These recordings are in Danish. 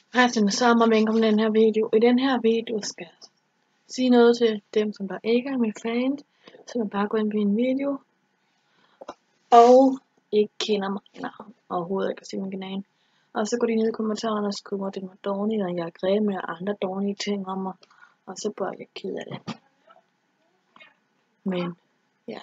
Hej til mig sammen og velkommen til den her video. I den her video skal jeg sige noget til dem, som der ikke er min fans, så man bare går ind på en video og ikke kender mig. Nej, overhovedet ikke at se min kanal. Og så går de ned i kommentarerne og skriver, at det var dårligt, og jeg er grebet med andre dårlige ting om mig. Og så bliver jeg ked af det. Men ja.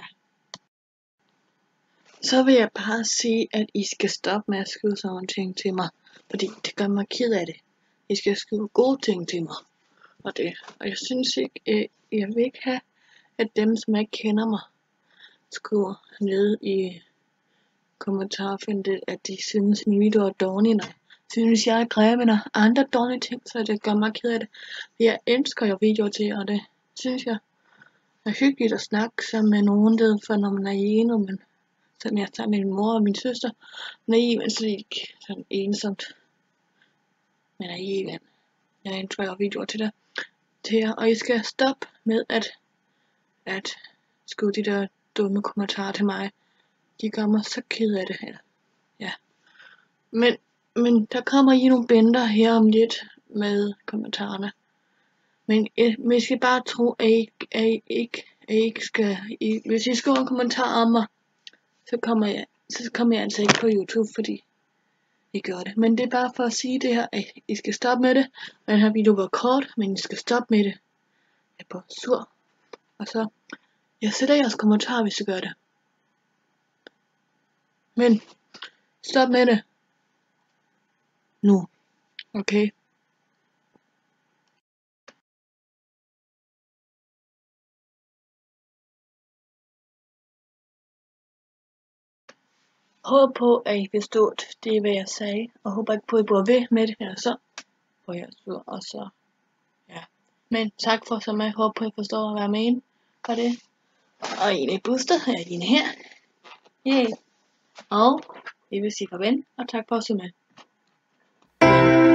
Så vil jeg bare sige, at I skal stoppe med at skrive sådan nogle ting til mig. Fordi det gør mig ked af det. I skal skrive gode ting til mig. Og jeg synes ikke, jeg vil ikke have, at dem, som ikke kender mig, skriver ned i kommentarfeltet, at de synes, min video er dårlig, når synes, jeg er grebet og andre dårlige ting, så det gør mig ked af det. Jeg elsker jo videoer til, og det synes jeg er hyggeligt at snakke sammen med nogen, der for når man er ene, men sådan jeg tager med min mor og min søster, men så er det ikke sådan ensomt, men alligevel. Jeg introducerer videoer til jer, og I skal stoppe med at skrive de der dumme kommentarer til mig. De gør mig så ked af det her. Ja. Men der kommer I nogle bænder her om lidt med kommentarerne. Men I skal bare tro, at I ikke skal. Hvis I skriver en kommentar om mig, så kommer jeg altså ikke på YouTube, fordi I gør det. Men det er bare for at sige det her, at I skal stoppe med det. Den her video var kort, men I skal stoppe med det. Jeg er bare sur. Og så, jeg sætter jeres kommentarer, hvis I gør det. Men, stop med det. Nu. Okay? Håber på, at I forstod det, hvad jeg sagde. Og håber ikke på, at I bliver ved med det her så. For jeg er sur, og så, ja. Men tak for så meget. Håber på, at I forstår, hvad jeg mener. Gør det. Og en i booster er din her. Yeah. Og vi vil sige farvel, og tak for at se med.